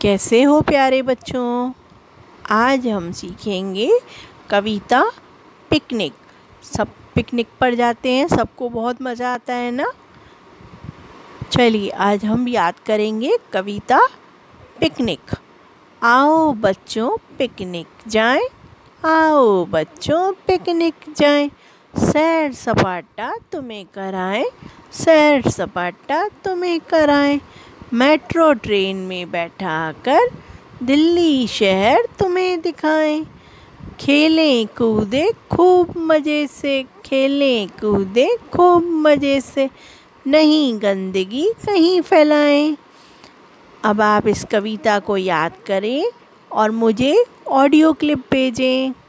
कैसे हो प्यारे बच्चों। आज हम सीखेंगे कविता पिकनिक। सब पिकनिक पर जाते हैं, सबको बहुत मज़ा आता है ना। चलिए आज हम याद करेंगे कविता पिकनिक। आओ बच्चों पिकनिक जाएं, आओ बच्चों पिकनिक जाएं। सैर सपाटा तुम्हें कराएं, सैर सपाटा तुम्हें कराएं। मेट्रो ट्रेन में बैठा कर दिल्ली शहर तुम्हें दिखाएं। खेलें कूदें खूब मज़े से, खेलें कूदें खूब मज़े से, नहीं गंदगी कहीं फैलाएं। अब आप इस कविता को याद करें और मुझे ऑडियो क्लिप भेजें।